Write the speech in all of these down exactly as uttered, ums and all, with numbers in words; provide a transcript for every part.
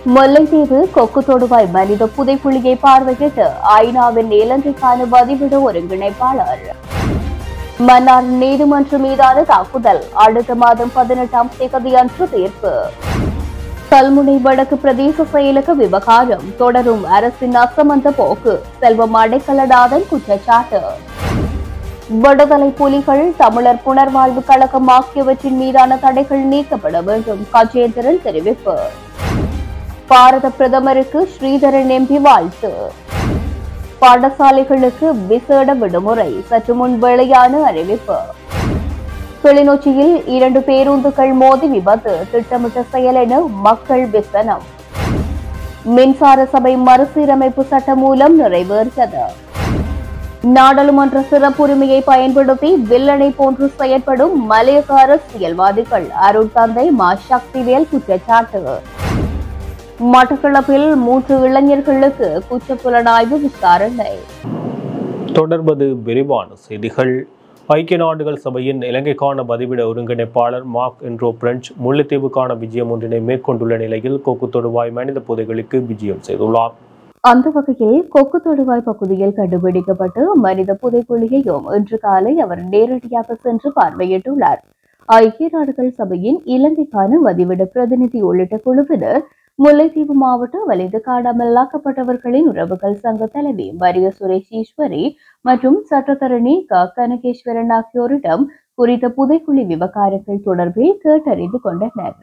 முல்லைத்தீவு கொக்கு தொடுவாய் மனித புதைக்குழியை பார்வையிட்டு ஐநாவின் இலங்கைக்கான பதிவிட ஒருங்கிணைப்பாளர். மன்னார் நீதிமன்றம் மீதான தாக்குதல் அடுத்த மாதம் பதினெட்டாம் தேதியன்று தீர்ப்பு. கல்முனை வடக்கு பிரதேச செயலக விவகாரம் தொடரும் அரசின் அசமந்த போக்கு, செல்வம் அடைக்கலநாதன் குற்றச்சாட்டு. விடுதலை புலிகள், தமிழர் புனர்வாழ்வு கழகம் ஆகியவற்றின் மீதான தடைகள் நீக்கப்பட வேண்டும், கஜேந்திரன் தெரிவிப்பு. பாரத பிரதமருக்கு ஸ்ரீதரன் எம்பி வாழ்த்து. பாடசாலைகளுக்கு விசேட விடுமுறை, சற்று முன் வெளியான அறிவிப்பு. கிளிநொச்சியில் இரண்டு பேருந்துகள் மோதி விபத்து, திட்டமிட்ட செயல் என மக்கள் விசனம். மின்சார சபை மறுசீரமைப்பு சட்டம் மூலம் நிறைவேறியது. நாடாளுமன்ற சிறப்புரிமையை பயன்படுத்தி வில்லனை போன்று செயற்படும் மலையக அரசியல்வாதிகள், அருட்தந்தை மா சக்திவேல் குற்றச்சாட்டு. மட்டக்களப்பில் மூன்று இளைஞர்களுக்கு குற்றப்புலனாய்வு விசாரணை. தொடர்பது விரிவான செய்திகள். ஐக்கிய நாடுகள் சபையின் இலங்கைக்கான பதிவிட ஒருங்கிணைப்பாளர் மார்க் என்ட்ரோ பிரெஞ்ச் முல்லைத்தீவுக்கான விஜயம் ஒன்றினை மேற்கொண்டுள்ள நிலையில் கொக்கு தொடுவாய் மனித புதைகளுக்கு விஜயம் செய்துள்ளார். அந்த வகையில் கொக்கு தொடுவாய் பகுதியில் கண்டுபிடிக்கப்பட்டு மனித புதைக்குழியையும் இன்று காலை அவர் நேரடியாக சென்று பார்வையிட்டுள்ளார். ஐக்கிய நாடுகள் சபையின் இலங்கைக்கான பதிவிட பிரதிநிதி உள்ளிட்ட குழுவினர் முல்லைத்தீவு மாவட்ட வலிந்து காணாமலாக்கப்பட்டவர்களின் உறவுகள் சங்க தலைவி மரிய சுரேஷ் ஈஸ்வரி மற்றும் சட்டத்தரணி க கனகேஸ்வரன் ஆகியோரிடம் குறித்த புதைக்குழி விவகாரங்கள் தொடர்பில் கேட்டறிந்து கொண்டனர்.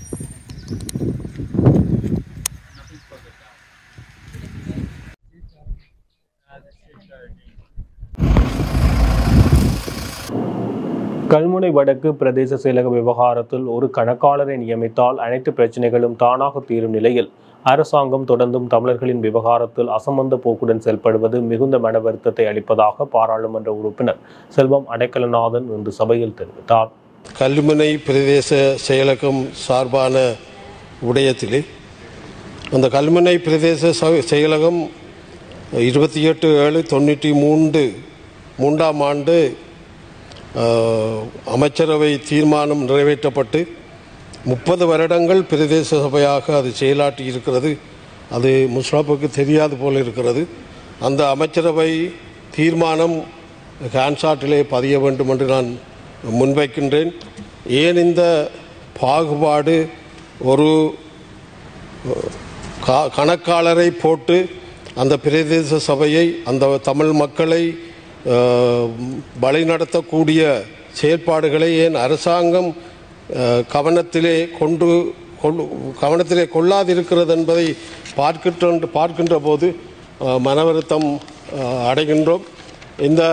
கல்முனை வடக்கு பிரதேச செயலக விவகாரத்தில் ஒரு கணக்காளரை நியமித்தால் அனைத்து பிரச்சினைகளும் தானாக தீரும் நிலையில் அரசாங்கம் தொடர்ந்தும் தமிழர்களின் விவகாரத்தில் அசம்பந்த போக்குடன் செயல்படுவது மிகுந்த மன வருத்தத்தை அளிப்பதாக பாராளுமன்ற உறுப்பினர் செல்வம் அடைக்கலநாதன் இன்று சபையில் தெரிவித்தார். கல்முனை பிரதேச செயலகம் சார்பான விடயத்திலே அந்த கல்முனை பிரதேச செயலகம் இருபத்தி எட்டு ஏழு தொண்ணூற்றி மூன்று மூன்றாம் ஆண்டு அமைச்சரவை தீர்மானம் நிறைவேற்றப்பட்டு முப்பது வருடங்கள் பிரதேச சபையாக அது செயலாற்றி இருக்கிறது. அது முஸ்ராப்புக்கு தெரியாது போல இருக்கிறது. அந்த அமைச்சரவை தீர்மானம் ஹான்சாட்டிலே பதிய வேண்டும் என்று நான் முன்வைக்கின்றேன். ஏன் இந்த பாகுபாடு? ஒரு கணக்காளரை போட்டு அந்த பிரதேச சபையை, அந்த தமிழ் மக்களை வழிநடத்தக்கூடிய செயற்பாடுகளை ஏன் அரசாங்கம் கவனத்திலே கொண்டு கவனத்திலே கொள்ளாதிருக்கிறது என்பதை பார்க்கின்ற பார்க்கின்ற போது மனவருத்தம் அடைகின்றோம். இந்த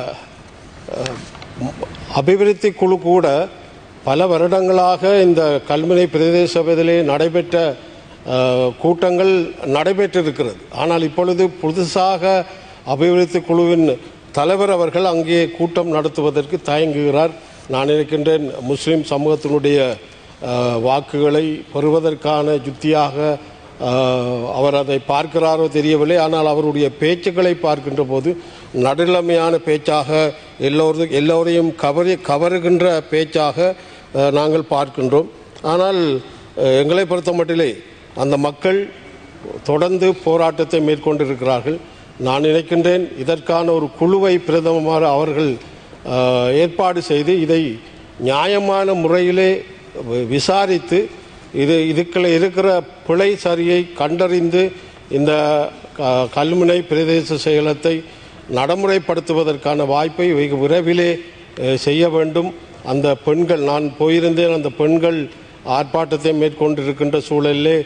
அபிவிருத்தி குழு கூட பல வருடங்களாக இந்த கல்முனை பிரதேச சபையிலே நடைபெற்ற கூட்டங்கள் நடைபெற்றிருக்கிறது. ஆனால் இப்பொழுது புதுசாக அபிவிருத்தி குழுவின் தலைவர் அவர்கள் அங்கே கூட்டம் நடத்துவதற்கு தயங்குகிறார். நான் இருக்கின்றேன், முஸ்லீம் சமூகத்தினுடைய வாக்குகளை பெறுவதற்கான யுத்தியாக அவர் அதை பார்க்கிறாரோ தெரியவில்லை. ஆனால் அவருடைய பேச்சுக்களை பார்க்கின்ற போது நடுநிலைமையான பேச்சாக, எல்லோரும் எல்லோரையும் கவரி கவருகின்ற பேச்சாக நாங்கள் பார்க்கின்றோம். ஆனால் எங்களை பொறுத்த மட்டிலே அந்த மக்கள் தொடர்ந்து போராட்டத்தை மேற்கொண்டிருக்கிறார்கள். நான் நினைக்கின்றேன் இதற்கான ஒரு குழுவை பிரதமர் அவர்கள் ஏற்பாடு செய்து இதை நியாயமான முறையிலே விசாரித்து இது இதுக்குள்ள இருக்கிற பிழை சரியை கண்டறிந்து இந்த கல்முனை பிரதேச செயலத்தை நடைமுறைப்படுத்துவதற்கான வாய்ப்பை வெகு விரைவிலே செய்ய வேண்டும். அந்த பெண்கள், நான் போயிருந்தேன், அந்த பெண்கள் ஆர்ப்பாட்டத்தை மேற்கொண்டிருக்கின்ற சூழலிலே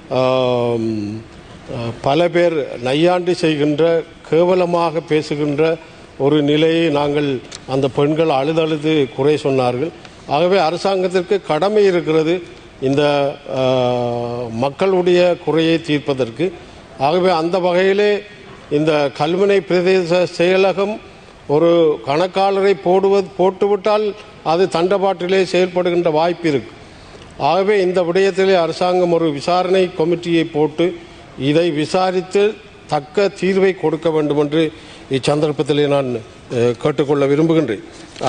பல பேர் நையாண்டி செய்கின்ற, கேவலமாக பேசுகின்ற ஒரு நிலையை நாங்கள் அந்த பெண்கள் அழுதழுது குறை சொன்னார்கள். ஆகவே அரசாங்கத்திற்கு கடமை இருக்கிறது இந்த மக்களுடைய குறையை தீர்ப்பதற்கு. ஆகவே அந்த வகையிலே இந்த கல்முனை பிரதேச செயலகம் ஒரு கணக்காளரை போடுவது போட்டுவிட்டால் அது தண்டபாட்டிலே செயல்படுகின்ற வாய்ப்பு இருக்கு. ஆகவே இந்த விடயத்திலே அரசாங்கம் ஒரு விசாரணை கமிட்டியை போட்டு இதை விசாரித்து தக்க தீர்வை கொடுக்க வேண்டும் என்று இச்சந்தர்ப்பத்திலே நான் கேட்டுக்கொள்ள விரும்புகின்றேன்.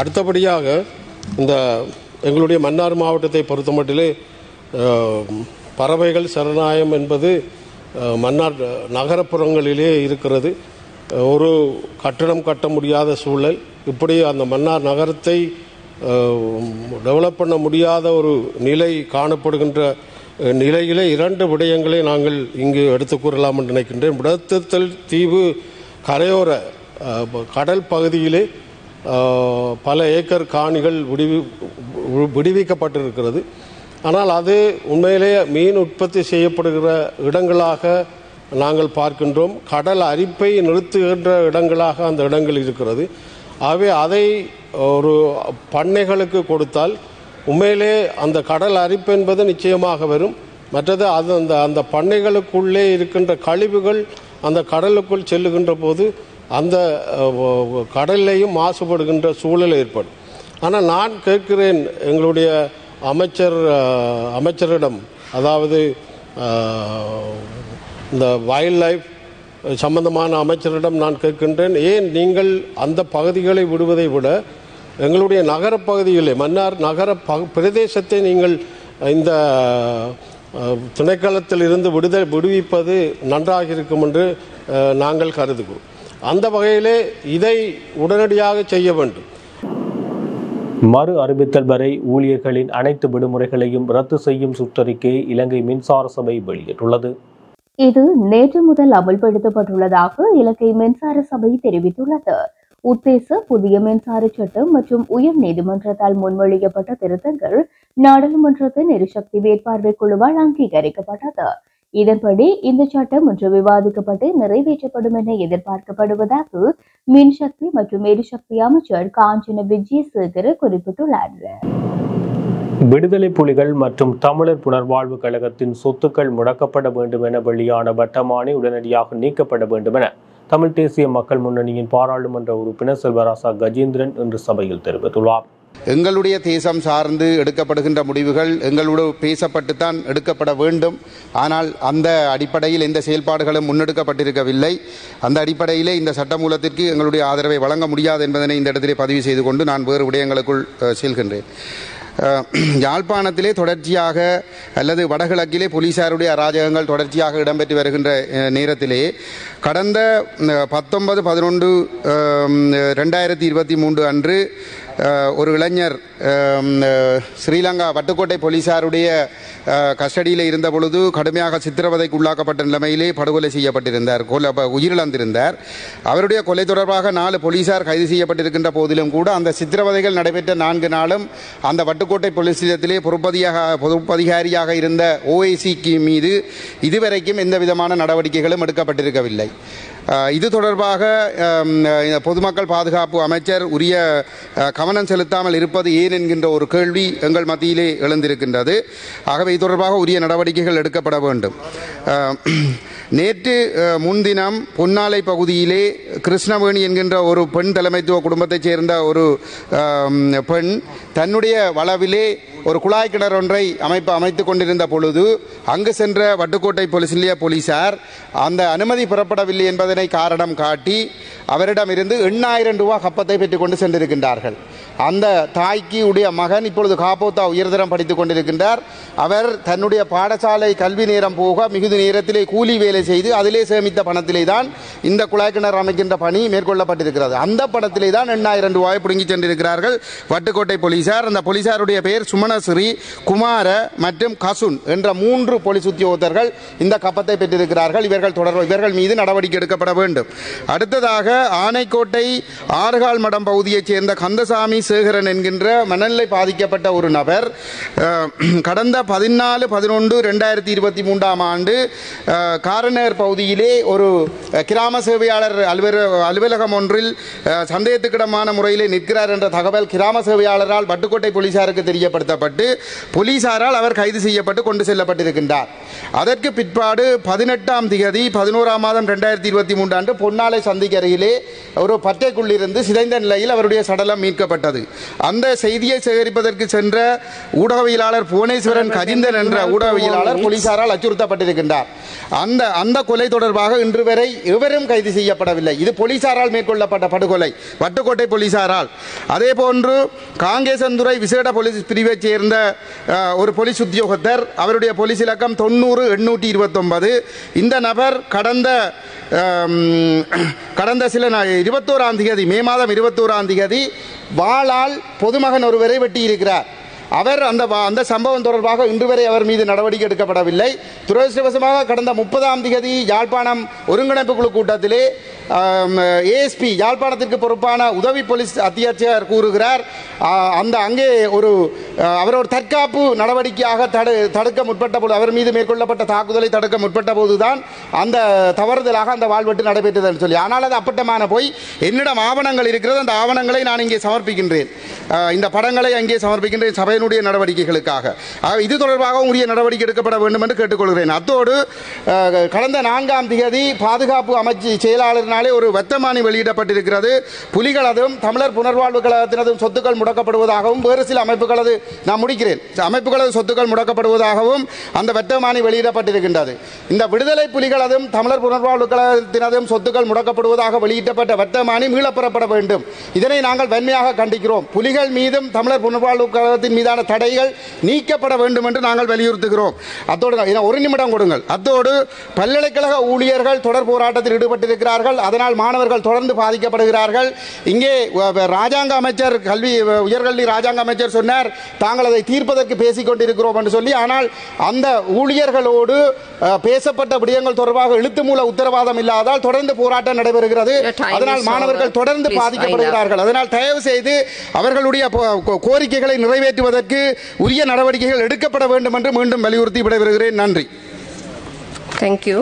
அடுத்தபடியாக இந்த எங்களுடைய மன்னார் மாவட்டத்தை பொறுத்தமட்டிலே பறவைகள் சரணாலயம் என்பது மன்னார் நகரப்புறங்களிலே இருக்கிறது. ஒரு கட்டடம் கட்ட முடியாத சூழல். இப்படி அந்த மன்னார் நகரத்தை டெவலப் பண்ண முடியாத ஒரு நிலை காணப்படுகின்ற நிலையிலே இரண்டு விடயங்களை நாங்கள் இங்கு எடுத்துக் கூறலாம் என்று நினைக்கின்றேன். விடத்தல் தீவு கரையோர கடல் பகுதியிலே பல ஏக்கர் காணிகள் விடுவி விடுவிக்கப்பட்டிருக்கிறது. ஆனால் அது உண்மையிலேயே மீன் உற்பத்தி செய்யப்படுகிற இடங்களாக நாங்கள் பார்க்கின்றோம். கடல் அரிப்பை நிறுத்துகின்ற இடங்களாக அந்த இடங்கள் இருக்கிறது. ஆகவே அதை ஒரு பண்ணைகளுக்கு கொடுத்தால் உண்மையிலே அந்த கடல் அரிப்பு என்பது நிச்சயமாக வரும். மற்றது அது அந்த அந்த பண்ணைகளுக்குள்ளே இருக்கின்ற கழிவுகள் அந்த கடலுக்குள் செல்லுகின்ற போது அந்த கடல்லையும் மாசுபடுகின்ற சூழல் ஏற்படும். ஆனால் நான் கேட்கிறேன் எங்களுடைய அமைச்சர் அமைச்சரிடம், அதாவது இந்த வைல்ட் லைஃப் சம்பந்தமான அமைச்சரிடம் நான் கேட்கின்றேன், ஏன் நீங்கள் அந்த பகுதிகளை விடுவதை விட எங்களுடைய நகரப்பகுதிகளே மன்னார் நகர ப பிரதேசத்தை நீங்கள் இந்த திணைக்களத்தில் இருந்து விடுத விடுவிப்பது நன்றாக இருக்கும் என்று நாங்கள் கருதுகிறோம். அந்த வகையிலே இதை உடனடியாக செய்ய வேண்டும். மறு அறிவித்தல் வரை ஊழியர்களின் அனைத்து விடுமுறைகளையும் ரத்து செய்யும் சுற்றறிக்கையை இலங்கை மின்சார சபை வெளியிட்டுள்ளது. இது நேற்று முதல் அமல்படுத்தப்பட்டுள்ளதாக இலங்கை மின்சார சபை தெரிவித்துள்ளது. உத்தேச புதிய மின்சார சட்டம் மற்றும் உயர் நீதிமன்றத்தால் முன்மொழியப்பட்ட திருத்தங்கள் நாடாளுமன்றத்தின் எரிசக்தி மேற்பார்வை குழுவால் அங்கீகரிக்கப்பட்டது. இதன்படி இந்த சட்டம் ஒன்று விவாதிக்கப்பட்டு நிறைவேற்றப்படும் என எதிர்பார்க்கப்படுவதாக மின்சக்தி மற்றும் எரிசக்தி அமைச்சர் காஞ்சன விஜயசேகர குறிப்பிட்டுள்ளார். விடுதலை புலிகள் மற்றும் தமிழர் புனர்வாழ்வு கழகத்தின் சொத்துக்கள் முடக்கப்பட வேண்டும் என வெளியான வட்டமானி உடனடியாக நீக்கப்பட வேண்டும் என தமிழ் தேசிய மக்கள் முன்னணியின் பாராளுமன்ற உறுப்பினர் செல்வராசா கஜேந்திரன் இன்று சபையில் தெரிவித்துள்ளார். எங்களுடைய தேசம் சார்ந்து எடுக்கப்படுகின்ற முடிவுகள் எங்களோடு பேசப்பட்டுத்தான் எடுக்கப்பட வேண்டும். ஆனால் அந்த அடிப்படையில் எந்த செயல்பாடுகளும் முன்னெடுக்கப்பட்டிருக்கவில்லை. அந்த அடிப்படையிலே இந்த சட்டமூலத்திற்கு எங்களுடைய ஆதரவை வழங்க முடியாது என்பதனை இந்த இடத்திலே பதிவு செய்து கொண்டு நான் வேறு விடயங்களுக்குள் செல்கின்றேன். யாழ்ப்பாணத்திலே தொடர்ச்சியாக அல்லது வடகிழக்கிலே போலீசாருடைய அராஜகங்கள் தொடர்ச்சியாக இடம்பெற்று வருகின்ற நேரத்திலே கடந்த பத்தொன்பது பதினொன்று ரெண்டாயிரத்தி இருபத்தி மூன்று அன்று ஒரு இளைஞர் ஸ்ரீலங்கா வட்டுக்கோட்டை போலீசாருடைய கஸ்டடியில் இருந்த பொழுது கடுமையாக சித்திரவதைக்கு உள்ளாக்கப்பட்ட நிலைமையிலே படுகொலை செய்யப்பட்டிருந்தார், கொலை உயிரிழந்திருந்தார். அவருடைய கொலை தொடர்பாக நாலு போலீசார் கைது செய்யப்பட்டிருக்கின்ற போதிலும் கூட அந்த சித்திரவதைகள் நடைபெற்ற நான்கு நாளும் அந்த வட்டுக்கோட்டை போலீஸ் நிலையத்திலே பொறுப்பதியாக பொறுப்பதிகாரியாக இருந்த ஓஐசிக்கு மீது இதுவரைக்கும் எந்த விதமான நடவடிக்கைகளும் எடுக்கப்பட்டிருக்கவில்லை. இது தொடர்பாக பொதுமக்கள் பாதுகாப்பு அமைச்சர் உரிய கவனம் செலுத்தாமல் இருப்பது ஏன் என்கின்ற ஒரு கேள்வி எங்கள் மத்தியிலே எழுந்திருக்கின்றது. ஆகவே இது தொடர்பாக உரிய நடவடிக்கைகள் எடுக்கப்பட வேண்டும். நேற்று முன்தினம் பொன்னாலை பகுதியிலே கிருஷ்ணவேணி என்கின்ற ஒரு பெண் தலைமைத்துவ குடும்பத்தைச் சேர்ந்த ஒரு பெண் தன்னுடைய வளவிலே ஒரு குழாய் கிணறு ஒன்றை அமைப்பு அமைத்துக் கொண்டிருந்த பொழுது அங்கு சென்ற வட்டுக்கோட்டை போலீஸ் நிலைய போலீசார் அந்த அனுமதி பெறப்படவில்லை என்பதனை காரணம் காட்டி அவரிடமிருந்து எண்ணாயிரம் ரூபாய் கப்பத்தை பெற்றுக் கொண்டு சென்றிருக்கின்றார்கள். அந்த தாய்க்கு உடைய மகன் இப்பொழுது காப்போத்தா உயர்தரம் படித்துக் கொண்டிருக்கின்றார். அவர் தன்னுடைய பாடசாலை கல்வி நேரம் போக மிகுதி நேரத்திலே கூலி வேலை செய்து அதிலே சேமித்த பணத்திலே தான் இந்த குழாய் கிணறு அமைக்கின்ற பணி மேற்கொள்ளப்பட்டிருக்கிறது. அந்த பணத்திலே தான் எண்ணாயிரம் ரூபாய் பிடுங்கி சென்றிருக்கிறார்கள் வட்டுக்கோட்டை போலீசார். அந்த போலீசாருடைய பெயர் சுமணஸ்ரீ, குமார மற்றும் கசுன் என்ற மூன்று போலீஸ் உத்தியோகத்தர்கள் இந்த கப்பத்தை பெற்றிருக்கிறார்கள். இவர்கள் தொடர்பு இவர்கள் மீது நடவடிக்கை எடுக்கப்பட வேண்டும். அடுத்ததாக ஆனைக்கோட்டை ஆறுகால் மடம் பகுதியைச் சேர்ந்த கந்தசாமி சேகரன் என்கின்ற மனநிலை பாதிக்கப்பட்ட ஒரு நபர் கடந்த பதினாலு பதினொன்று ரெண்டாயிரத்தி இருபத்தி மூன்றாம் ஆண்டு காரநேர் பகுதியிலே ஒரு கிராம சேவையாளர் அலுவலகம் ஒன்றில் சந்தேகத்துக்கிடமான முறையிலே நிற்கிறார் என்ற தகவல் கிராம சேவையாளரால் வட்டுக்கோட்டை போலீசாருக்கு தெரியப்படுத்தப்பட்டு போலீசாரால் அவர் கைது செய்யப்பட்டு கொண்டு செல்லப்பட்டிருக்கின்றார். அதற்கு பிற்பாடு பதினெட்டாம் திகதி பதினோராம் மாதம் ரெண்டாயிரத்தி இருபத்தி மூன்று ஆண்டு பொன்னாலை சந்திக்கு அருகிலே ஒரு பட்டைக்குள்ளிருந்து சிதைந்த நிலையில் அவருடைய சடலம் மீட்கப்பட்டது. செய்யப்பட்டிருக்கின்றது. அந்த செய்தியை சேகரிப்பதற்கு சென்ற ஊடகவியலாளர் புவனேஸ்வரன் கஜிந்தன் என்ற ஊடகவியலாளர் போலீசாரால் அச்சுறுத்தப்பட்டிருக்கின்றார். அந்த அந்த கொலை தொடர்பாக இன்று வரை எவரும் கைது செய்யப்படவில்லை. இது போலீசாரால் மேற்கொள்ளப்பட்ட படுகொலை, வட்டுக்கோட்டை போலீசாரால். அதே போன்று காங்கேசந்துறை விசேட போலீஸ் பிரிவைச் சேர்ந்த ஒரு போலீஸ் உத்தியோகத்தர், அவருடைய போலீஸ் இலக்கம் தொண்ணூறு எண்ணூற்றி இருபத்தி ஒன்பது. இந்த நபர் கடந்த கடந்த சில இருபத்தோராம் தேதி மே மாதம் இருபத்தோராம் தேதி வாளால் பொதுமகன் ஒருவரை வெட்டியிருக்கிறார். அவர் அந்த அந்த சம்பவம் தொடர்பாக இன்று வரை அவர் மீது நடவடிக்கை எடுக்கப்படவில்லை. துரதிருஷ்டவசமாக கடந்த முப்பதாம் தேதி யாழ்ப்பாணம் ஒருங்கிணைப்பு குழு கூட்டத்திலே ஏஎஸ்பி யாழ்ப்பாணத்திற்கு பொறுப்பான உதவி போலீஸ் அத்தியட்சகர் கூறுகிறார், அந்த அங்கே ஒரு அவர் ஒரு தற்காப்பு நடவடிக்கையாக தடு தடுக்க முற்பட்ட போது அவர் மீது மேற்கொள்ளப்பட்ட தாக்குதலை தடுக்க முற்பட்ட போதுதான் அந்த தவறுதலாக அந்த வாழ்வெட்டு நடைபெற்றது சொல்லி. ஆனால் அது அப்பட்டமான போய் என்னிடம் ஆவணங்கள் இருக்கிறது, அந்த ஆவணங்களை நான் இங்கே சமர்ப்பிக்கின்றேன், இந்த படங்களை அங்கே சமர்ப்பிக்கின்றேன் சபையினுடைய நடவடிக்கைகளுக்காக. இது தொடர்பாக உரிய நடவடிக்கை எடுக்கப்பட வேண்டும் என்று கேட்டுக்கொள்கிறேன். அத்தோடு கடந்த நான்காம் தேதி பாதுகாப்பு அமைச்சு செயலாளர் ஒரு வர்த்தமானி வெளியிடப்பட்டிருக்கிறது. புலிகளதும் தமிழர் புனர்வாழ்வு கழகத்தினதும் சொத்துக்கள் முடக்கப்படுவதாகவும் வேறு சில அமைப்புகளது நான் முடிக்கிறேன் அமைப்புகளது சொத்துக்கள் முடக்கப்படுவதாகவும் அந்த வர்த்தமானி வெளியிடப்பட்டிருக்கின்றது. இந்த விடுதலை புலிகளதும் தமிழர் புனர்வாழ்வு கழகத்தினதும் சொத்துக்கள் முடக்கப்படுவதாக வெளியிடப்பட்ட வர்த்தமானி மீளப்பெறப்பட வேண்டும். இதனை நாங்கள் வன்மையாக கண்டிக்கிறோம். புலிகள் மீதும் தமிழர் புனர்வாழ்வு கழகத்தின் மீதான தடைகள் நீக்கப்பட வேண்டும் என்று நாங்கள் வலியுறுத்துகிறோம். அத்தோடு ஒரு நிமிடம் கொடுங்கள். அத்தோடு பல்கலைக்கழக ஊழியர்கள் தொடர் போராட்டத்தில் ஈடுபட்டிருக்கிறார்கள். அதனால் மாணவர்கள் தொடர்ந்து பாதிக்கப்படுகிறார்கள். இங்கே ராஜாங்க அமைச்சர் கல்வி உயர்கல்வி ராஜாங்க அமைச்சர் சொன்னார், தாங்கள் அதை தீர்ப்பதற்கு பேசிக் கொண்டிருக்கிறோம் என்று சொல்லி. ஆனால் அந்த ஊழியர்களோடு பேசப்பட்ட விடயங்கள் தொடர்பாக எழுத்து மூல உத்தரவாதம் இல்லாதால் தொடர்ந்து போராட்டம் நடைபெறுகிறது. அதனால் மாணவர்கள் தொடர்ந்து பாதிக்கப்படுகிறார்கள். அதனால் தயவு செய்து அவர்களுடைய கோரிக்கைகளை நிறைவேற்றுவதற்கு உரிய நடவடிக்கைகள் எடுக்கப்பட வேண்டும் என்று மீண்டும் வலியுறுத்தி விடைபெறுகிறேன். நன்றி. தேங்க்யூ.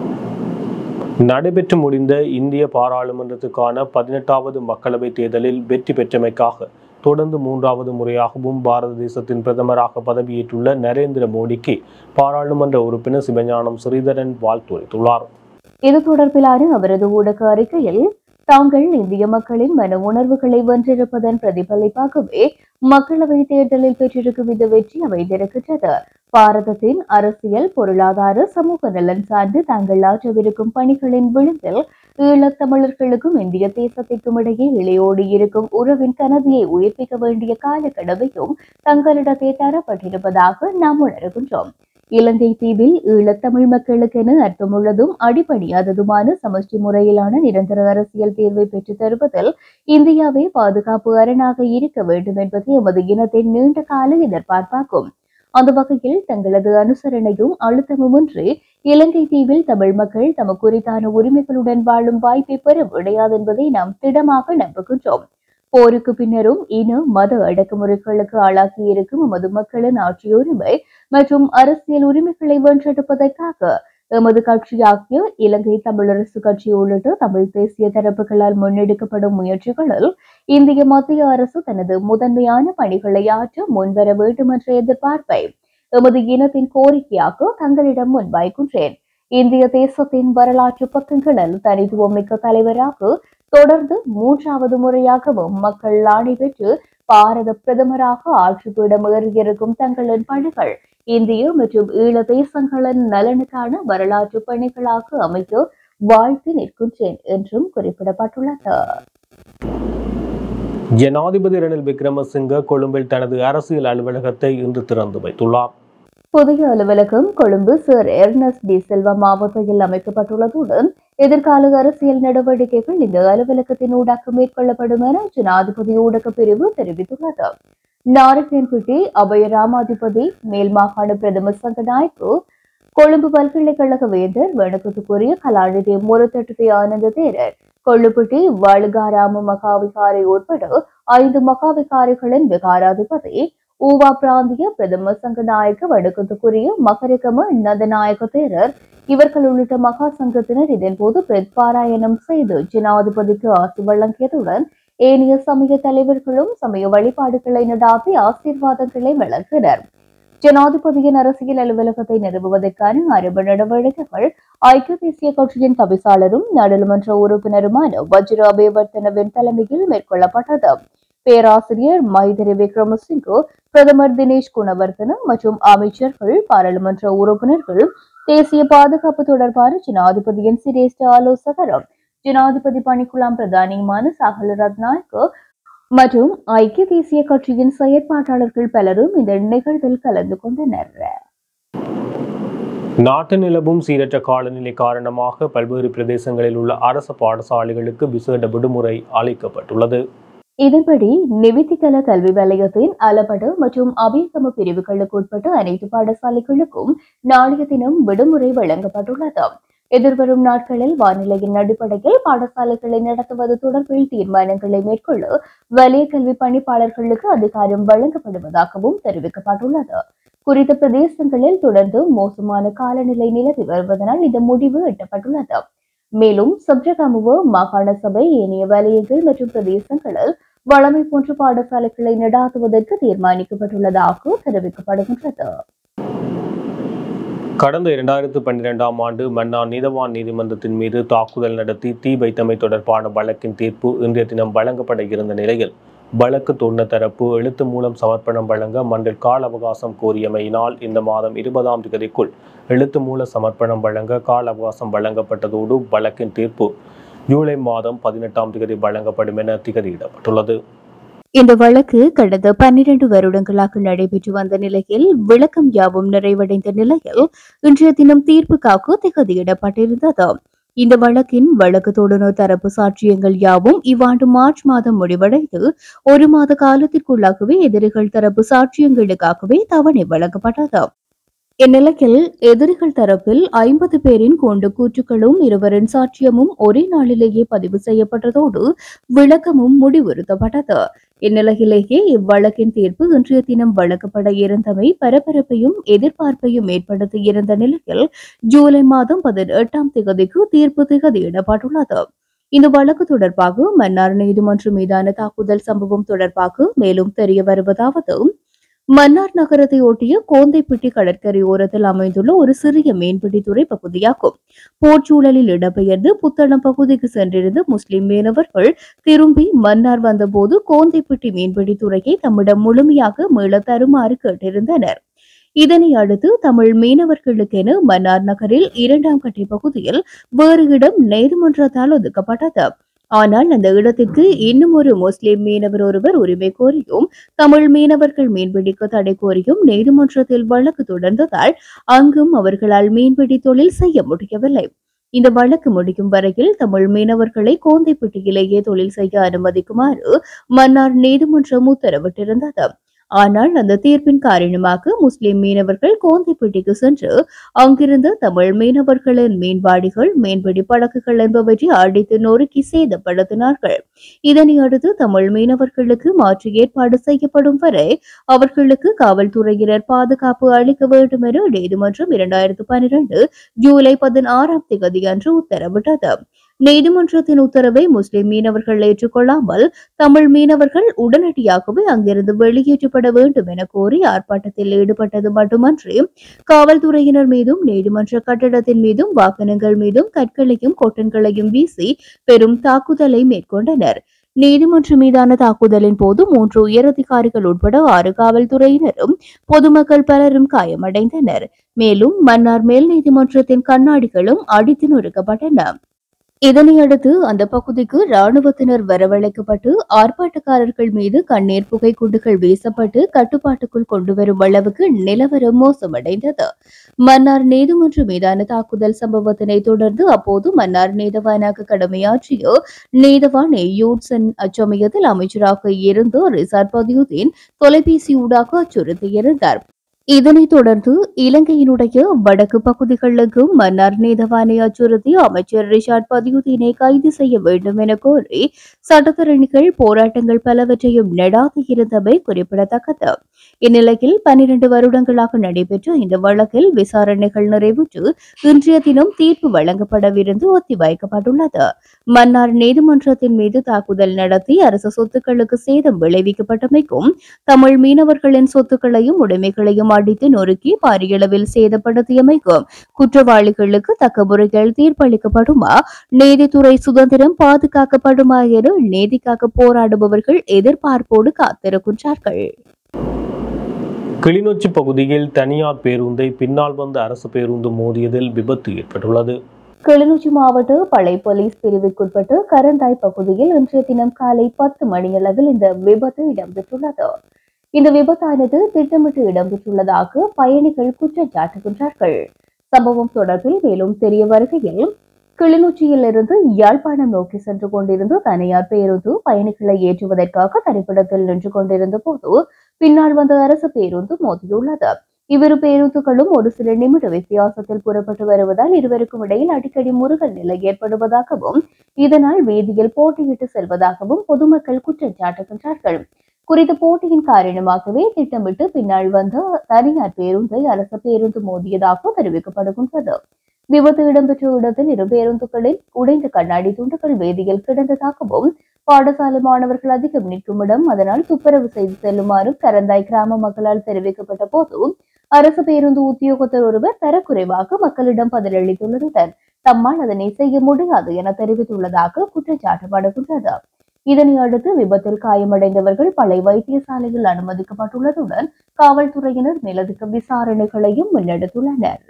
நடைபெற்று முடிந்த இந்திய பாராளுமன்றத்துக்கான பதினெட்டாவது மக்களவைத் தேர்தலில் வெற்றி பெற்றமைக்காக தொடர்ந்து மூன்றாவது முறையாகவும் பாரத தேசத்தின் பிரதமராக பதவியேற்றுள்ள நரேந்திர மோடிக்கு பாராளுமன்ற உறுப்பினர் சிவஞானம் ஸ்ரீதரன் வாழ்த்துரைத்துள்ளார். இது தொடர்பிலான அவரது ஊடக அறிக்கையில், தாங்கள் இந்திய மக்களின் மன உணர்வுகளை வென்றிருப்பதன் பிரதிபலிப்பாகவே மக்களவை தேர்தலில் பெற்றிருக்கும் இந்த வெற்றி அமைந்திருக்கின்றது. பாரதத்தின் அரசியல், பொருளாதார, சமூக நலன் சார்ந்து தாங்கள் ஆற்றவிருக்கும் பணிகளின் விளிம்பில் ஈழத் தமிழர்களுக்கும் இந்திய தேசத்திற்கும் இடையே இழையோடி இருக்கும் உறவின் கனதியை உயிர்ப்பிக்க வேண்டிய காலக்கெடுவையும் தங்களிடத்தே தரப்பட்டிருப்பதாக நாம் உணர்கின்றோம். இலங்கை தீவில் ஈழத்தமிழ் மக்களுக்கென அர்த்தமுள்ளதும் அடிப்படையாததுமான சமஷ்டி முறையிலான நிரந்தர அரசியல் தீர்வை பெற்றுத் தருவதில் இந்தியாவே பாதுகாப்பு அரணாக இருக்க வேண்டும் என்பது எமது இனத்தின் நீண்ட கால எதிர்பார்ப்பாகும். அந்த வகையில் தங்களது அனுசரணையும் அழுத்தமுமின்றி இலங்கை தீவில் தமிழ் மக்கள் தமக்குரித்தான உரிமைகளுடன் வாழும் வாய்ப்பை பெற முடியாது என்பதை நாம் திடமாக நம்புகின்றோம். போருக்கு பின்னரும் இன மத அடக்குமுறைகளுக்கு ஆளாக்கி இருக்கும் எமது மக்களின் ஆட்சியுரிமை மற்றும் அரசியல் உரிமைகளை வென்றெடுப்பதற்காக எமது கட்சியாகிய இலங்கை தமிழரசு கட்சி உள்ளிட்ட தமிழ் தேசிய தரப்புகளால் முன்னெடுக்கப்படும் முயற்சிகளில் இந்திய மத்திய அரசு தனது முதன்மையான பணிகளை ஆற்ற முன்வர வேண்டும் என்ற எதிர்பார்ப்பை எமது இனத்தின் கோரிக்கையாக தங்களிடம் முன்வைக்கின்றேன். இந்திய தேசத்தின் வரலாற்று பக்கங்களில் தனித்துவம் மிக்க தலைவராக தொடர்ந்து மூன்றாவது முறையாகவும் மக்கள் ஆணை பெற்று பாரத பிரதமராக ஆட்சி பீடம் ஏறியிருக்கும் தங்களின் பணிகள் இந்திய மற்றும் ஈழ தேசங்களின் நலனுக்கான வரலாற்று பணிகளாக அமைக்க வாழ்த்து நிற்கின்றேன் என்றும் குறிப்பிடப்பட்டுள்ளது. ஜனாதிபதி ரணில் விக்ரமசிங்க கொழும்பில் தனது அரசியல் அலுவலகத்தை இன்று திறந்து வைத்துள்ளார். புதிய அலுவலகம் கொழும்பு சர் எர்னஸ்ட் டி சில்வா மாவட்டத்தில் அமைக்கப்பட்டுள்ளதுடன் எதிர்கால அரசியல் நடவடிக்கைகள் இந்த அலுவலகத்தின் ஊடாக மேற்கொள்ளப்படும் என ஜனாதிபதி ஊடக பிரிவு தெரிவித்துள்ளது. நாரகன்பட்டி அபயராமாதிபதி மேல் மாகாண பிரதம சங்கநாயக்கு கொழும்பு பல்கலைக்கழக வேந்தர் வணக்கத்துக்குரிய கலாநிதி முரத்தட்டு ஆனந்த தேரர் கொள்ளுப்பட்டி வழுகாராம மகாவிகாரை உட்பட ஐந்து மகாவிகாரிகளின் விகாராதிபதி ஊவா பிராந்திய பிரதம சங்கநாயக்க வணக்கத்துக்குரிய மகரகம நதநாயக்க தேரர் இவர்கள் உள்ளிட்ட மகா சங்கத்தினர் இதன்போது பிரத்பாராயணம் செய்து ஜனாதிபதிக்கு ஆசி வழங்கியதுடன் ஏனைய சமய தலைவர்களும் சமய வழிபாடுகளை நடாத்தி ஆசீர்வாதங்களை வழங்கினர். ஜனாதிபதியின் அரசியல் அலுவலகத்தை நிறுவுவதற்கான ஆரம்ப நடவடிக்கைகள் ஐக்கிய தேசிய கட்சியின் தவிசாளரும் நாடாளுமன்ற உறுப்பினருமான வஜ்ர அபேவர்த்தனவின் தலைமையில் மேற்கொள்ளப்பட்டது. பேராசிரியர் மைத்திரி விக்ரமசிங்கே, பிரதமர் தினேஷ் குணவர்தன மற்றும் அமைச்சர்கள், பாராளுமன்ற உறுப்பினர்கள், தேசிய பாதுகாப்பு தொடர்பான ஜனாதிபதியின் சிரேஷ்ட ஆலோசகரும் ஜனாதிபதி பணிக்குழாம் பிரதானியுமான சாகல ரத்நாயக்க மற்றும் ஐக்கிய தேசிய கட்சியின் செயற்பாட்டாளர்கள் பலரும் இந்த நிகழ்வில் கலந்து கொண்டனர். நாட்டு நிலவும் சீரற்ற காலநிலை காரணமாக பல்வேறு பிரதேசங்களில் உள்ள அரசு பாடசாலைகளுக்கு விசேட விடுமுறை அளிக்கப்பட்டுள்ளது. இதன்படி நிவித்திகல கல்வி வலயத்தின் அலபடு மற்றும் அபியகம பிரிவுகளுக்கு உட்பட்ட அனைத்து பாடசாலைகளுக்கும் நாளைய தினம் விடுமுறை வழங்கப்பட்டுள்ளது. எதிர்வரும் நாட்களில் வானிலையின் அடிப்படையில் பாடசாலைகளை நடத்துவது தொடர்பில் தீர்மானங்களை மேற்கொள்ள வலய கல்வி பணிப்பாளர்களுக்கு அதிகாரம் வழங்கப்படுவதாகவும் தெரிவிக்கப்பட்டுள்ளது. குறித்த பிரதேசங்களில் தொடர்ந்து மோசமான காலநிலை நிலவி வருவதனால் இந்த முடிவு எட்டப்பட்டுள்ளது. மேலும் சப்ரகமுவ மாகாண சபை ஏனைய வலயங்கள் மற்றும் பிரதேசங்களில் வளமை போன்ற பாடசாலைகளை நடாத்துவதற்கு தீர்மானிக்கப்பட்டுள்ளதாக தெரிவிக்கப்படுகின்றது. கடந்த இரண்டாயிரத்து பன்னிரெண்டாம் ஆண்டு மன்னார் நீதவான் நீதிமன்றத்தின் மீது தாக்குதல் நடத்தி தீ வைத்தமை தொடர்பான வழக்கின் தீர்ப்பு இன்றைய தினம் வழங்கப்பட இருந்த நிலையில் வழக்கு தொன்ன தரப்பு எழுத்து மூலம் சமர்ப்பணம் வழங்க மன்றில் கால அவகாசம் கோரியமையினால் இந்த மாதம் இருபதாம் தேதிக்குள் எழுத்து மூல சமர்ப்பணம் வழங்க கால அவகாசம் வழங்கப்பட்டதோடு வழக்கின் தீர்ப்பு ஜூலை மாதம் பதினெட்டாம் தேதி வழங்கப்படும் என திகதியிடப்பட்டுள்ளது. இந்த வழக்கு கடந்த பன்னிரண்டு வருடங்களாக நடைபெற்று வந்த நிலையில் விளக்கம் யாவும் நிறைவடைந்த நிலையில் இன்றைய தினம் தீர்ப்புக்காக திகதியிடப்பட்டிருந்தது. இந்த வழக்கின் வழக்கு தொடுநர் தரப்பு சாட்சியங்கள் யாவும் இவ்வாண்டு மார்ச் மாதம் முடிவடைந்து ஒரு மாத காலத்திற்குள்ளாகவே எதிரிகள் தரப்பு சாட்சியங்களுக்காகவே தவணை வழங்கப்பட்டது. இந்நிலையில் எதிரிகள் தரப்பில் ஐம்பது பேரின் கொண்டு கூற்றுக்களும் இருவரின் சாட்சியமும் ஒரே நாளிலேயே பதிவு செய்யப்பட்டதோடு விளக்கமும் முடிவுறுத்தப்பட்டது. இந்நிலையிலேயே இவ்வழக்கின் தீர்ப்பு இன்றைய தினம் வழங்கப்பட இருந்தமை பரபரப்பையும் எதிர்பார்ப்பையும் ஏற்படுத்தியிருந்த நிலையில் ஜூலை மாதம் பதினெட்டாம் தேதிக்கு தீர்ப்பு திகதியிடப்பட்டுள்ளது. இந்த வழக்கு தொடர்பாக மன்னார் நீதிமன்றம் மீதான தாக்குதல் சம்பவம் தொடர்பாக மேலும் தெரிய வருவதாவது, மன்னார் நகரத்தை ஒட்டிய கோந்தைப்பிட்டி கடற்கரை ஓரத்தில் அமைந்துள்ள ஒரு சிறிய மீன்பிடித்துறை பகுதியாகும். போர்ச்சூழலில் இடம்பெயர்ந்து புத்தளம் பகுதிக்கு சென்றிருந்த முஸ்லிம் மீனவர்கள் திரும்பி மன்னார் வந்தபோது கோந்தைப்பிட்டி மீன்பிடித்துறையை தம்மிடம் முழுமையாக மீள தருமாறு கேட்டிருந்தனர். இதனை அடுத்து தமிழ் மீனவர்களுக்கென மன்னார் நகரில் இரண்டாம் கட்டை பகுதியில் வேறு இடம் நீதிமன்றத்தால் ஒதுக்கப்பட்டது. ஆனால் அந்த இடத்திற்கு இன்னும் ஒரு முஸ்லிம் மீனவர் ஒருவர் உரிமை கோரியும் தமிழ் மீனவர்கள் மீன்பிடிக்க தடை கோரியும் நீதிமன்றத்தில் வழக்கு தொடர்ந்ததால் அங்கும் அவர்களால் மீன்பிடி தொழில் செய்ய முடியவில்லை. இந்த வழக்கு முடிக்கும் வரையில் தமிழ் மீனவர்களை கோந்தைப்பிட்டியிலேயே தொழில் செய்ய அனுமதிக்குமாறு மன்னார் நீதிமன்றம் உத்தரவிட்டிருந்தது. ஆனால் அந்த தீர்ப்பின் காரணமாக முஸ்லிம் மீனவர்கள் கோந்தைப்பிட்டிக்கு சென்று அங்கிருந்த தமிழ் மீனவர்களின் மீன்பாடிகள், மீன்பிடி படகுகள் என்பவற்றை அடித்து நொறுக்கி சேதப்படுத்தினார்கள். இதனை அடுத்து தமிழ் மீனவர்களுக்கு மாற்று ஏற்பாடு செய்யப்படும் வரை அவர்களுக்கு காவல்துறையினர் பாதுகாப்பு அளிக்க வேண்டும் என நீதிமன்றம் இரண்டாயிரத்து பன்னிரண்டு ஜூலை பதினாறாம் தேதி அன்று உத்தரவிட்டது. நீதிமன்றத்தின் உத்தரவை முஸ்லிம் மீனவர்கள் ஏற்றுக்கொள்ளாமல் தமிழ் மீனவர்கள் உடனடியாகவே அங்கிருந்து வெளியேற்றப்பட வேண்டும் என கோரி ஆர்ப்பாட்டத்தில் ஈடுபட்டது மட்டுமன்றி காவல்துறையினர் மீதும் நீதிமன்ற கட்டடத்தின் மீதும் வாகனங்கள் மீதும் கற்களையும் கொட்டன்களையும் வீசி பெரும் தாக்குதலை மேற்கொண்டனர். நீதிமன்றம் மீதான தாக்குதலின் போது மூன்று உயரதிகாரிகள் உட்பட ஆறு காவல்துறையினரும் பொதுமக்கள் பலரும் காயமடைந்தனர். மேலும் மன்னார் மேல் நீதிமன்றத்தின் கண்ணாடிகளும் அடித்து நொறுக்கப்பட்டன. இதனையடுத்து அந்த பகுதிக்கு ராணுவத்தினர் வரவழைக்கப்பட்டு ஆர்ப்பாட்டக்காரர்கள் மீது கண்ணீர் புகை குண்டுகள் வீசப்பட்டு கட்டுப்பாட்டுக்குள் கொண்டுவரும் அளவுக்கு நிலவரம் மோசமடைந்தது. மன்னார் நீதிமன்றம் மீதான தாக்குதல் சம்பவத்தினை தொடர்ந்து அப்போது மன்னார் நீதவானாக கடமையாற்றிய நீதவான் யூட்சன் அச்சமயத்தில் அமைச்சராக இருந்த ரிசாட் பதியுதீன் தொலைபேசி ஊடாக அச்சுறுத்தியிருந்தார். இதனைத் தொடர்ந்து இலங்கையினுடைய வடக்கு பகுதிகளுக்கும் மன்னார் நீதவானை அச்சுறுத்தி அமைச்சர் ரிஷாட் பதியுதீனை கைது செய்ய வேண்டும் என கோரி சட்டத்தரணிகள் போராட்டங்கள் பலவற்றையும் நடாத்தியிருந்தமை குறிப்பிடத்தக்கது. இந்நிலையில் பனிரண்டு வருடங்களாக நடைபெற்ற இந்த வழக்கில் விசாரணைகள் நிறைவுற்று இன்றைய தினம் தீர்ப்பு வழங்கப்படவிருந்து ஒத்திவைக்கப்பட்டுள்ளது. மன்னார் நீதிமன்றத்தின் மீது தாக்குதல் நடத்தி அரசு சொத்துக்களுக்கு சேதம் விளைவிக்கப்பட்டமைக்கும் தமிழ் மீனவர்களின் சொத்துக்களையும் உடைமைகளையும் அடித்து நொறுக்கி பாரியளவில் சேதப்படுத்தியமைக்கும் குற்றவாளிகளுக்கு தக்க முறையில் தீர்ப்பளிக்கப்படுமா, நீதித்துறை சுதந்திரம் பாதுகாக்கப்படுமா என நீதிக்காக போராடுபவர்கள் எதிர்பார்ப்போடு காத்திருக்கின்றார்கள். கிளிநொச்சி பகுதியில் தனியார் பேருந்தை பின்னால் வந்த அரசு பேருந்து மோதியதில் விபத்து ஏற்பட்டுள்ளது. கிளிநொச்சி மாவட்ட பளை போலீஸ் பிரிவுக்குட்பட்டு கரந்தாய் பகுதியில் இன்றைய தினம் காலை பத்து மணியளவில் இந்த விபத்து இடம்பெற்றுள்ளது. இந்த விபத்தானது திட்டமிட்டு இடம்பெற்றுள்ளதாக பயணிகள் குற்றம் சாட்டுகின்றார்கள். சம்பவம் தொடர்பில் மேலும் தெரிய வருகையில், கிளிநொச்சியிலிருந்து யாழ்ப்பாணம் நோக்கி சென்று கொண்டிருந்த தனியார் பேருந்து பயணிகளை ஏற்றுவதற்காக தனிப்படத்தில் நின்று கொண்டிருந்த போது பின்னால் வந்த அரசு பேருந்து மோதியுள்ளது. இவ்விரு பேருந்துகளும் ஒரு சில நிமிட வித்தியாசத்தில் புறப்பட்டு வருவதால் இருவருக்கும் இடையில் அடிக்கடி முருகல் நிலை ஏற்படுவதாகவும் இதனால் வீதியில் போட்டியிட்டு செல்வதாகவும் பொதுமக்கள் குற்றம் சாட்டுகின்றார்கள். குறித்த போட்டியின் காரணமாகவே திட்டமிட்டு பின்னால் வந்த தனியார் பேருந்தை அரசு பேருந்து மோதியதாக தெரிவிக்கப்படுகின்றது. விபத்து இடம்பெற்ற இடத்தில் இரு பேருந்துகளில் உடைந்த கண்ணாடி துண்டுகள் வேதியில் கிடந்ததாகவும், பாடசாலை மாணவர்கள் அதிகம் நிற்கும் இடம், அதனால் துப்புரவு செய்து செல்லுமாறும் கரந்தாய் கிராம மக்களால் தெரிவிக்கப்பட்ட போது அரசு பேருந்து உத்தியோகத்தர் ஒருவர் தரக்குறைவாக மக்களிடம் பதிலளித்துள்ளதுடன் தம்மால் அதனை செய்ய முடியாது என தெரிவித்துள்ளதாக குற்றச்சாட்டப்படுகின்றது. இதனை அடுத்து விபத்தில் காயமடைந்தவர்கள் பழைய வைத்தியசாலையில் அனுமதிக்கப்பட்டுள்ளதுடன் காவல்துறையினர் மேலதிக விசாரணைகளையும் முன்னெடுத்துள்ளனர்.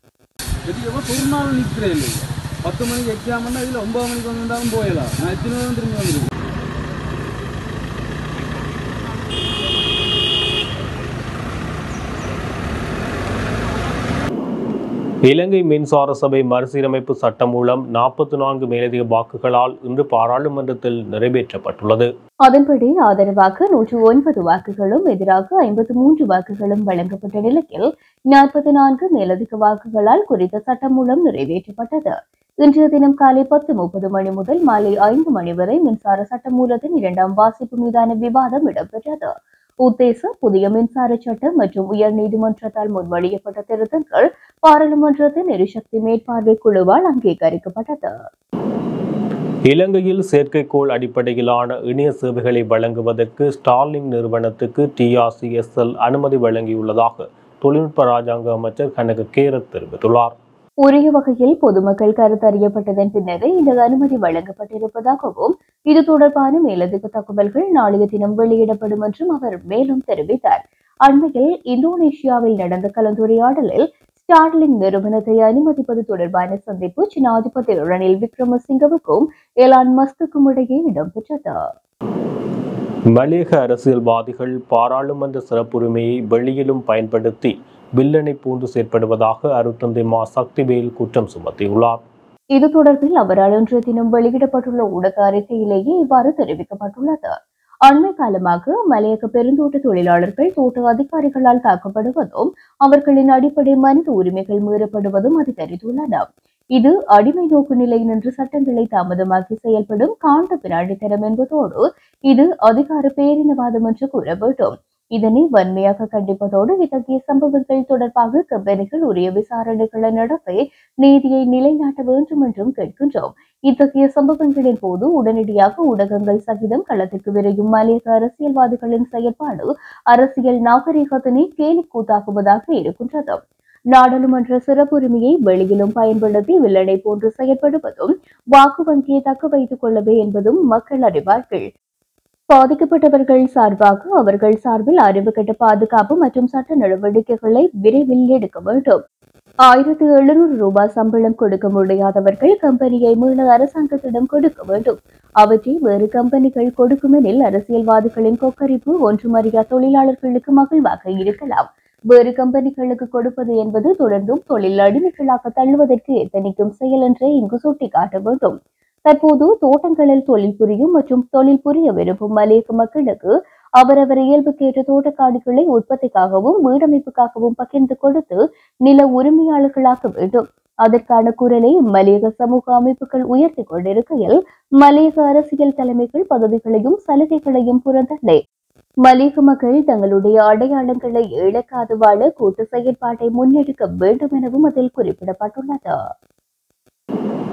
பத்து மணிக்கு எக்ஸாம் இதுல ஒன்பது மணிக்கு வந்தாலும் போயலாம். நான் எத்தனை நேரம் திரும்பி வந்துருக்கேன். இலங்கை மின்சார சபை மறுசீரமைப்பு சட்டம் மூலம் நாற்பத்தி நான்கு மேலதிக வாக்குகளால் இன்று பாராளுமன்றத்தில் நிறைவேற்றப்பட்டுள்ளது. அதன்படி ஆதரவாக நூற்று ஒன்பது வாக்குகளும் எதிராக ஐம்பத்தி மூன்று வாக்குகளும் வழங்கப்பட்ட நிலையில் நாற்பத்தி நான்கு மேலதிக வாக்குகளால் குறித்த சட்டம் மூலம் நிறைவேற்றப்பட்டது. இன்றைய தினம் காலை பத்து முப்பது மணி முதல் மாலை ஐந்து மணி வரை மின்சார சட்டமூலத்தின் இரண்டாம் வாசிப்பு மீதான விவாதம் இடம்பெற்றது. உத்தேச புதிய மின்சார சட்டம் மற்றும் உயர் நீதிமன்றத்தால் முன்மொழியப்பட்ட திருத்தங்கள் பாராளுமன்றத்தின் எரிசக்தி மேற்பார்வை குழுவால் அங்கீகரிக்கப்பட்டது. இலங்கையில் செயற்கைக்கோள் அடிப்படையிலான இணைய சேவைகளை வழங்குவதற்கு ஸ்டார்லிங் நிறுவனத்துக்கு டிஆர்சிஎஸ்எல் அனுமதி வழங்கியுள்ளதாக தொழில்நுட்ப ராஜாங்க அமைச்சர் கனக கேரத் தெரிவித்துள்ளார். உரிய வகையில் பொதுமக்கள் கருத்தறியப்பட்டதன் பின்னரே இந்த அனுமதி வழங்கப்பட்டிருப்பதாகவும், இது தொடர்பான மேலதிக தகவல்கள் நாளைய தினம் வெளியிடப்படும் என்றும் அவர் மேலும் தெரிவித்தார். அண்மையில் இந்தோனேஷியாவில் நடந்த கலந்துரையாடலில் ஸ்டார்லிங் நிறுவனத்தை அனுமதிப்பது தொடர்பான சந்திப்பு ஜனாதிபதி ரணில் விக்ரமசிங்கவுக்கும் எலான் மஸ்குக்கும் இடையே இடம்பெற்றது. மலேக அரசியல்வாதிகள் பாராளுமன்ற சிறப்புரிமையை வெளியிலும் பயன்படுத்தி வில்லனை பூண்டு செயற்படுவதாக அருத்தந்தை மா சக்திவேல் குற்றம் சுமத்தியுள்ளார். இது தொடர்பில் அவரால் இன்றைய தினம் வெளியிடப்பட்டுள்ள ஊடக அறிக்கையிலேயே இவ்வாறு தெரிவிக்கப்பட்டுள்ளது. அண்மை காலமாக மலையக பெருந்தோட்ட தொழிலாளர்கள் தோட்ட அதிகாரிகளால் தாக்கப்படுவதும் அவர்களின் அடிப்படை மனித உரிமைகள் மீறப்படுவதும் அதிகரித்துள்ளன. இது அடிமை நோக்கு நிலை நின்று சட்டங்களை தாமதமாக்கி செயல்படும் காண்ட பிராண்டித்தனம் என்பதோடு இது அதிகார பேரினவாதம் என்று கூற வேண்டும். இதனை வன்மையாக கண்டிப்பதோடு இத்தகைய சம்பவங்கள் தொடர்பாக கம்பெனிகள் உரிய விசாரணைகளை நடத்தி நீதியை நிலைநாட்ட வேண்டும் என்றும் கேட்கின்றோம். இத்தகைய சம்பவங்களின் போது உடனடியாக ஊடகங்கள் சகிதம் களத்திற்கு விரையும் மலையக அரசியல்வாதிகளின் செயற்பாடு அரசியல் நாகரிகத்தினை கேலி கூத்தாக்குவதாக இருக்கின்றது. நாடாளுமன்ற சிறப்புரிமையை வெளியிலும் பயன்படுத்தி வில்லனை போன்று செயற்படுவதும் வாக்கு வங்கியை தக்க வைத்துக் கொள்ளவே என்பதும் மக்கள் அறிவார்கள். பாதிக்கப்பட்டவர்கள் சார்பாக அவர்கள் சார்பில் அறிவு கட்ட பாதுகாப்பு மற்றும் சட்ட நடவடிக்கைகளை விரைவில் எடுக்க வேண்டும். ஆயிரத்து எழுநூறு ரூபாய் சம்பளம் கொடுக்க முடியாதவர்கள் கம்பெனியை மீள அரசாங்கத்திடம் கொடுக்க வேண்டும். அவற்றை வேறு கம்பெனிகள் கொடுக்குமெனில் அரசியல்வாதிகளின் கொக்கரிப்பு ஒன்றுமறியா தொழிலாளர்களுக்கு மகிழ்வாக இருக்கலாம். வேறு கம்பெனிகளுக்கு கொடுப்பது என்பது தொடர்ந்தும் தொழில் அடிமைகளாக தள்ளுவதற்கு எத்தனைக்கும் செயல் என்றே இங்கு சுட்டிக்காட்ட வேண்டும். தற்போது தோட்டங்களில் தொழில் புரியும் மற்றும் தொழில் புரிய விரும்பும் மலையக மக்களுக்கு அவரவர் இயல்புக்கேற்ற தோட்டக்காடுகளை உற்பத்திக்காகவும் வீடமைப்புக்காகவும் பகிர்ந்து கொடுத்து நில உரிமையாளர்களாக்க வேண்டும். அதற்கான குரலை மலையக சமூக அமைப்புகள் உயர்த்தி கொண்டிருக்கையில் மலையக அரசியல் தலைமைகள் பதவிகளையும் சலுகைகளையும் புறந்தள்ளி மலையக மக்கள் தங்களுடைய அடையாளங்களை இழக்காது வாழ கூட்டு செயற்பாட்டை முன்னெடுக்க வேண்டும் எனவும் அதில் குறிப்பிடப்பட்டுள்ளது.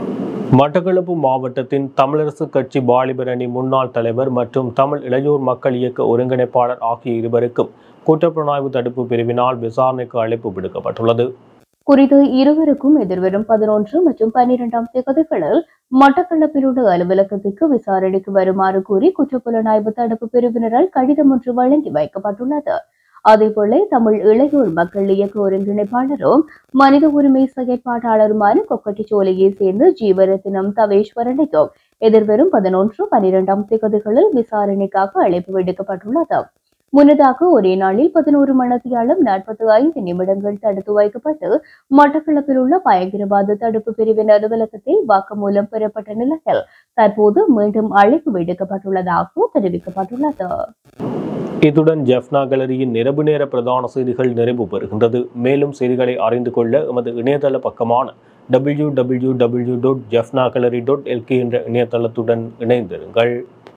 மட்டக்களப்பு மாவட்டத்தின் தமிழரசு கட்சி வாலிபர் அணி முன்னாள் தலைவர் மற்றும் தமிழ் இளையோர் மக்கள் இயக்க ஒருங்கிணைப்பாளர் ஆகிய இருவருக்கும் குற்றப்புலனாய்வு தடுப்பு பிரிவினால் விசாரணைக்கு அழைப்பு விடுக்கப்பட்டுள்ளது. குறித்து இருவருக்கும் எதிர்வரும் பதினொன்று மற்றும் பன்னிரெண்டாம் தேதிகளில் மட்டக்களப்பில் உள்ள அலுவலகத்திற்கு விசாரணைக்கு வருமாறு கூறி குற்றப்புலனாய்வு தடுப்பு பிரிவினரால் கடிதம் ஒன்று வழங்கி வைக்கப்பட்டுள்ளது. அதேபோல தமிழ் இளையோர் மக்கள் இயக்க ஒருங்கிணைப்பாளரும் மனித உரிமை செயற்பாட்டாளருமான கொக்கட்டிச்சோலையை சேர்ந்த ஜீவரத்தினம் தவேஸ்வரனையும் எதிர்வரும் பதினொன்று பனிரெண்டாம் தேதிகளில் விசாரணைக்காக அழைப்பு விடுக்கப்பட்டுள்ளது. முன்னதாக ஒரே நாளில் பதினோரு மணித்தியாலம் நாற்பத்தி ஐந்து நிமிடங்கள் தடுத்து வைக்கப்பட்டு மட்டக்களப்பில் உள்ள பயங்கரவாத தடுப்பு பிரிவின் அலுவலகத்தில் வாக்குமூலம் பெறப்பட்ட நிலையில் தற்போது மீண்டும் அழைப்பு விடுக்கப்பட்டுள்ளதாக தெரிவிக்கப்பட்டுள்ளது. இத்துடன் ஜெஃப்னா கேலரியின் நிரப்பு நேர பிரதான செய்திகள் நிறைவு பெறுகின்றது. மேலும் செய்திகளை அறிந்து கொள்ள எமது இணையதள பக்கமான W W W dot Jaffna gallery dot LK என்ற இணையதளத்துடன் இணைந்திருங்கள்.